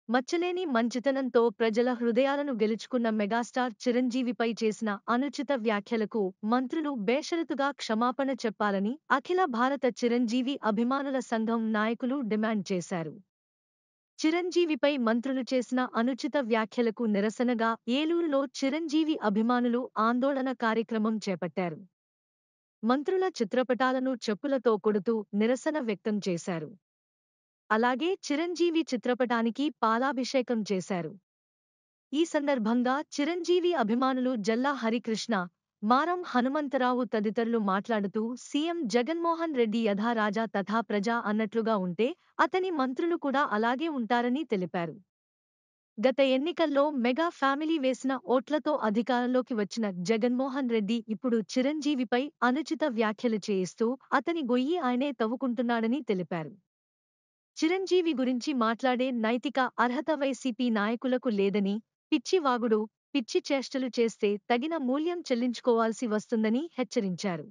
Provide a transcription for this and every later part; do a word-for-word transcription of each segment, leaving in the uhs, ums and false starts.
మచ్చలేని మంచితనంతో ప్రజల హృదయాలను గెలుచుకున్న మెగాస్టార్ చిరంజీవిపై చేసిన అనుచిత వ్యాఖ్యలకు మంత్రులు బేషరతుగా క్షమాపణ చెప్పాలని అఖిల భారత చిరంజీవి అభిమానుల సంఘం నాయకులు డిమాండ్ చేశారు. చిరంజీవిపై మంత్రులు చేసిన అనుచిత వ్యాఖ్యలకు నిరసనగా ఏలూరులో చిరంజీవి అభిమానులు ఆందోళన కార్యక్రమం చేపట్టారు. మంత్రుల చిత్రపటాలను చెప్పులతో కొడుతూ నిరసన వ్యక్తం చేశారు. అలాగే చిరంజీవి చిత్రపటానికి పాలాభిషేకం చేశారు. ఈ సందర్భంగా చిరంజీవి అభిమానులు జల్లా హరికృష్ణ, మారం హనుమంతరావు తదితరులు మాట్లాడుతూ సీఎం జగన్మోహన్ రెడ్డి యథా రాజా తథా ప్రజా అన్నట్లుగా ఉంటే అతని మంత్రులు కూడా అలాగే ఉంటారని తెలిపారు. గత ఎన్నికల్లో మెగా ఫ్యామిలీ వేసిన ఓట్లతో అధికారంలోకి వచ్చిన జగన్మోహన్ రెడ్డి ఇప్పుడు చిరంజీవిపై అనుచిత వ్యాఖ్యలు చేయిస్తూ అతని గొయ్యి ఆయనే తవ్వుకుంటున్నాడని తెలిపారు. చిరంజీవి గురించి మాట్లాడే నైతిక అర్హత వైసీపీ నాయకులకు లేదని, పిచ్చి వాగుడు, పిచ్చి చేష్టలు చేస్తే తగిన మూల్యం చెల్లించుకోవాల్సి వస్తుందని హెచ్చరించారు.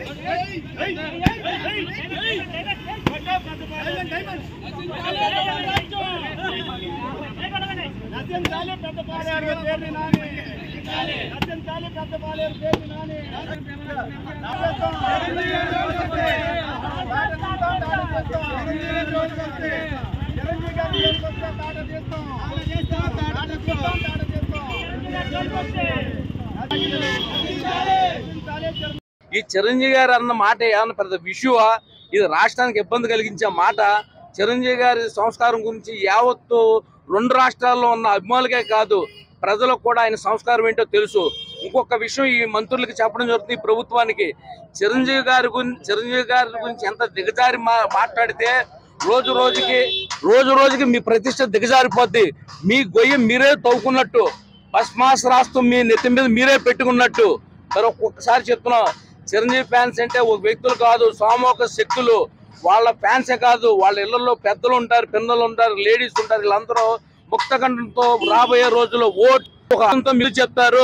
ఈ చిరంజీవి గారు అన్న మాట ఏమన్నా పెద్ద విషయమా? ఇది రాష్ట్రానికి ఇబ్బంది కలిగించే మాట. చిరంజీవి గారి సంస్కారం గురించి యావత్తు రెండు రాష్ట్రాల్లో ఉన్న అభిమానులకే కాదు, ప్రజలకు కూడా ఆయన సంస్కారం ఏంటో తెలుసు. ఇంకొక విషయం ఈ మంత్రులకి చెప్పడం జరుగుతుంది, ఈ ప్రభుత్వానికి. చిరంజీవి గారి గురించి చిరంజీవి గారి గురించి ఎంత దిగజారి మా మాట్లాడితే రోజు రోజుకి రోజు రోజుకి మీ ప్రతిష్ట దిగజారిపోద్ది. మీ గొయ్యి మీరే తవ్వుకున్నట్టు, పస్మాస్ రాస్తూ మీ నెత్తి మీద మీరే పెట్టుకున్నట్టు. మరి ఒక్కొక్కసారి చెప్తున్నాం, చిరంజీవి ఫ్యాన్స్ అంటే ఒక వ్యక్తులు కాదు, సామూహిక శక్తులు. వాళ్ళ ఫ్యాన్సే కాదు, వాళ్ళ ఇళ్లలో పెద్దలు ఉంటారు, పిల్లలు ఉంటారు, లేడీస్ ఉంటారు. వీళ్ళందరూ ముక్తకంఠంతో రాబోయే రోజుల్లో ఓటు మీరు చెప్తారు.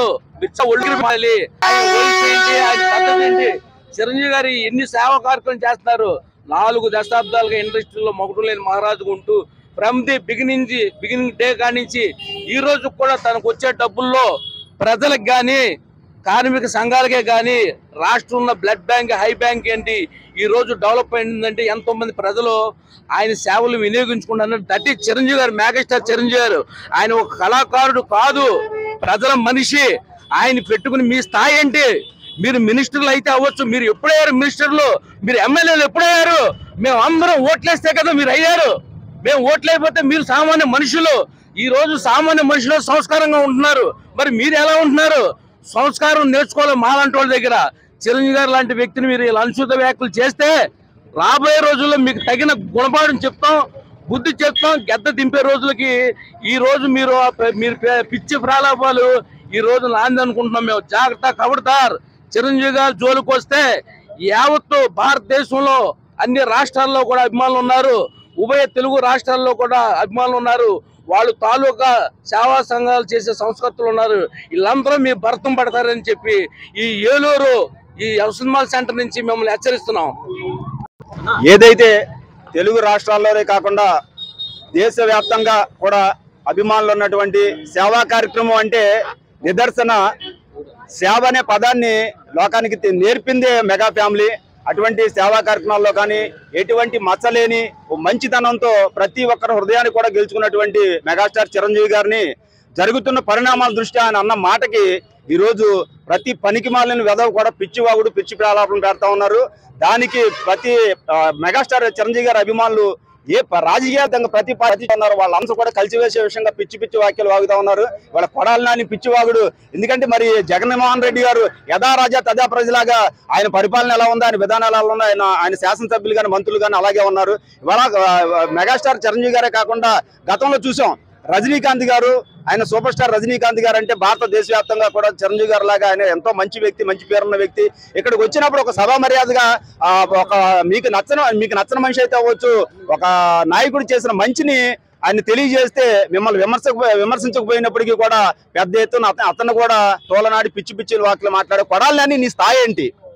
చిరంజీవి గారి ఎన్ని సేవా కార్యక్రమం చేస్తున్నారు. నాలుగు దశాబ్దాలుగా ఇండస్ట్రీలో మొగటం లేని మహారాజుగా ఉంటూ from the beginning beginning day కానించి ఈ రోజు కూడా తనకు వచ్చే డబ్బుల్లో ప్రజలకు కానీ, కార్మిక సంఘాలకే కానీ, రాష్ట్రంలో బ్లడ్ బ్యాంక్, హై బ్యాంక్ ఏంటి ఈ రోజు డెవలప్ అయిందంటే ఎంతో మంది ప్రజలు ఆయన సేవలు వినియోగించుకుంటున్నారు. దట్ ఈజ్ చిరంజీవి గారు, మెగాస్టార్ చిరంజీవి గారు. ఆయన ఒక కళాకారుడు కాదు, ప్రజల మనిషి. ఆయన పెట్టుకుని మీ స్థాయి ఏంటి? మీరు మినిస్టర్లు అయితే అవ్వచ్చు, మీరు ఎప్పుడయ్యారు మినిస్టర్లు? మీరు ఎమ్మెల్యేలు ఎప్పుడయ్యారు? మేము అందరం ఓట్లేస్తే కదా మీరు అయ్యారు. మేము ఓట్లేకపోతే మీరు సామాన్య మనుషులు. ఈ రోజు సామాన్య మనుషులు సంస్కారంగా ఉంటున్నారు. మరి మీరు ఎలా ఉంటున్నారు? సంస్కారం నేర్చుకోవాలి మాలాంటి వాళ్ళ దగ్గర. చిరంజీవి గారు లాంటి వ్యక్తిని మీరు ఇలా అనుచిత వ్యాఖ్యలు చేస్తే రాబోయే రోజుల్లో మీకు తగిన గుణపాఠం చెప్తాం, బుద్ధి చెప్తాం. గెద్ద దింపే రోజులకి ఈ రోజు మీరు మీరు పిచ్చి ప్రలాపాలు ఈ రోజు నాంది అనుకుంటున్నాం మేము. జాగ్రత్త, ఖబర్దార్. చిరంజీవి గారు జోలికి వస్తే యావత్తు భారతదేశంలో అన్ని రాష్ట్రాల్లో కూడా అభిమానులు ఉన్నారు, ఉభయ తెలుగు రాష్ట్రాల్లో కూడా అభిమానులు ఉన్నారు. వాళ్ళు తాలూకా సేవా సంఘాలు చేసే సంస్కృతులు ఉన్నారు. వీళ్ళందరూ మీ భర్తం పడతారని చెప్పి ఈ ఏలూరు ఈ సినిమాల్ సెంటర్ నుంచి మిమ్మల్ని హెచ్చరిస్తున్నాం. ఏదైతే తెలుగు రాష్ట్రాల్లోనే కాకుండా దేశవ్యాప్తంగా కూడా అభిమానులు ఉన్నటువంటి సేవా కార్యక్రమం అంటే నిదర్శన. సేవ అనే పదాన్ని లోకానికి నేర్పిందే మెగా ఫ్యామిలీ. అటువంటి సేవా కార్యక్రమాల్లో కానీ ఎటువంటి మచ్చలేని మంచితనంతో ప్రతి ఒక్కరి హృదయాన్ని కూడా గెలుచుకున్నటువంటి మెగాస్టార్ చిరంజీవి గారిని జరుగుతున్న పరిణామాల దృష్ట్యా ఆయన అన్న మాటకి ఈరోజు ప్రతి పనికి మాలిన వెధవ కూడా పిచ్చివాగుడు, పిచ్చి ప్రలాపం పెడతా ఉన్నారు. దానికి ప్రతి మెగాస్టార్ చిరంజీవి గారి అభిమానులు ఏ రాజకీయంగా ప్రతి పార్టీ ఉన్నారు వాళ్ళందరూ కూడా కలిసివేసే విషయంగా పిచ్చి పిచ్చి వ్యాఖ్యలు వాగుతా ఉన్నారు. వాళ్ళ కొడాలని పిచ్చి వాగుడు. ఎందుకంటే మరి జగన్మోహన్ రెడ్డి గారు యథా రాజా తథా ప్రజలాగా ఆయన పరిపాలన ఎలా ఉందో, ఆయన విధానాలు ఎలా ఉందో, ఆయన ఆయన శాసనసభ్యులు కానీ మంత్రులు కానీ అలాగే ఉన్నారు. ఇవాళ మెగాస్టార్ చిరంజీవి గారే కాకుండా గతంలో చూసాం రజనీకాంత్ గారు, ఆయన సూపర్ స్టార్ రజనీకాంత్ గారు అంటే భారతదేశ వ్యాప్తంగా కూడా చిరంజీవి గారు లాగా ఆయన ఎంతో మంచి వ్యక్తి, మంచి పేరున్న వ్యక్తి. ఇక్కడికి వచ్చినప్పుడు ఒక సభా మర్యాదగా ఒక మీకు నచ్చని మీకు నచ్చని మనిషి అయితే అవ్వచ్చు, ఒక నాయకుడు చేసిన మంచిని ఆయన తెలియజేస్తే మిమ్మల్ని విమర్శ విమర్శించకపోయినప్పటికీ కూడా పెద్ద ఎత్తున అతను కూడా తోలనాడి పిచ్చి పిచ్చి వాక్యలు మాట్లాడే కొడాలని నీ స్థాయి ఏంటి?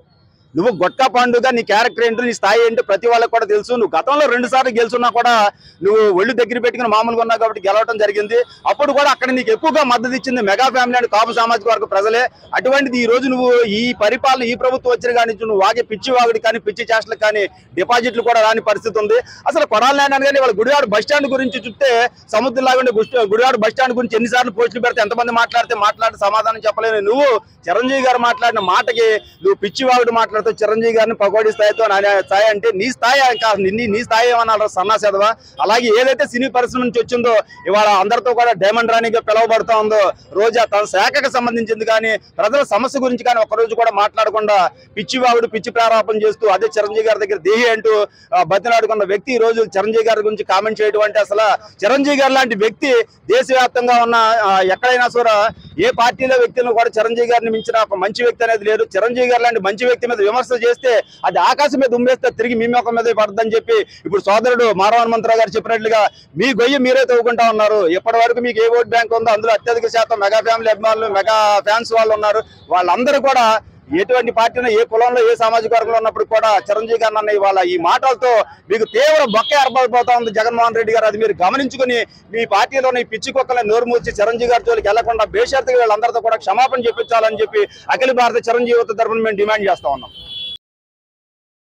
నువ్వు గొట్కా పాండుగా నీ క్యారెక్టర్ ఏంటో నీ స్థాయి ఏంటో ప్రతి వాళ్ళకి కూడా తెలుసు. నువ్వు గతంలో రెండు సార్లు గెలుచున్నా కూడా నువ్వు ఒళ్ళు దగ్గర పెట్టుకుని మామూలుగా ఉన్నావు కాబట్టి గెలవడం జరిగింది. అప్పుడు కూడా అక్కడ నీకు ఎక్కువగా మద్దతు ఇచ్చింది మెగా ఫ్యామిలీ అండ్ కాపు సామాజిక వర్గ ప్రజలే. అటువంటిది ఈ రోజు నువ్వు ఈ పరిపాలన ఈ ప్రభుత్వం వచ్చిన కానీ నువ్వు వాగే పిచ్చి వాగుడు కానీ పిచ్చి చేష్టలు కానీ డిపాజిట్లు కూడా రాని పరిస్థితి ఉంది. అసలు కొడాలి నాయన కానీ వాళ్ళ గుడివాడ బస్ స్టాండ్ గురించి చూస్తే సముద్రం లాగా గుడివాడ బస్ స్టాండ్ గురించి ఎన్నిసార్లు పోస్టులు పెడితే ఎంతమంది మాట్లాడితే మాట్లాడితే సమాధానం చెప్పలేని నువ్వు చిరంజీవి గారు మాట్లాడిన మాటకి నువ్వు పిచ్చి వాగుడు మాట్లాడుతూ చిరంజీవి గారిని పకోడీ స్థాయితో స్థాయి అంటే నీ స్థాయి కాదు, నీ నీ స్థాయి ఏమన్నా సన్నాసేదవా? అలాగే ఏదైతే సినీ పరిశ్రమ నుంచి వచ్చిందో ఇవాళ అందరితో కూడా డైమండ్ రాణిగా పిలువబడుతూ ఉందో రోజా తన శాఖకు సంబంధించింది కానీ ప్రజల సమస్య గురించి కానీ ఒక్కరోజు కూడా మాట్లాడకుండా పిచ్చి వాగుడు పిచ్చి ప్రారంభం చేస్తూ అదే చిరంజీవి గారి దగ్గర దేహి అంటూ బతిలాడుకున్న వ్యక్తి ఈ రోజు చిరంజీవి గారి గురించి కామెంట్ చేయడం అంటే అసలు చిరంజీవి గారు లాంటి వ్యక్తి దేశవ్యాప్తంగా ఉన్న ఎక్కడైనా సరే ఏ పార్టీలో వ్యక్తులను కూడా చిరంజీవి గారిని మించిన ఒక మంచి వ్యక్తి అనేది లేదు. చిరంజీవి గారు లాంటి మంచి వ్యక్తి మీద విమర్శలు చేస్తే అది ఆకాశం మీద ఉమ్మేస్తే తిరిగి మీ మొక్క మీద పడుతుందని చెప్పి ఇప్పుడు సోదరుడు మారవ హనుమంతరావు గారు చెప్పినట్లుగా మీ గొయ్యి మీరే తవ్వుకుంటా ఉన్నారు. ఎప్పటి వరకు మీకు ఏ ఓట్ బ్యాంక్ ఉందో అందులో అత్యధిక శాతం మెగా ఫ్యామిలీ అభిమానులు మెగా ఫ్యాన్స్ వాళ్ళు ఉన్నారు. వాళ్ళందరూ కూడా ఎటువంటి పార్టీలో ఏ కులంలో ఏ సామాజిక వర్గంలో ఉన్నప్పుడు కూడా చిరంజీవి గారు అన్న ఇవాళ ఈ మాటలతో మీకు తీవ్ర బొక్క ఏర్పడిపోతా ఉంది జగన్మోహన్ రెడ్డి గారు. అది మీరు గమనించుకుని మీ పార్టీలోని పిచ్చి కుక్కలని నోరు మూర్చి చిరంజీవి గారి జోలికి వెళ్లకుండా బేషరతుగా వీళ్ళందరితో కూడా క్షమాపణ చెప్పించాలని చెప్పి అఖిల భారత చిరంజీవి తరఫున మేము డిమాండ్ చేస్తా ఉన్నాం.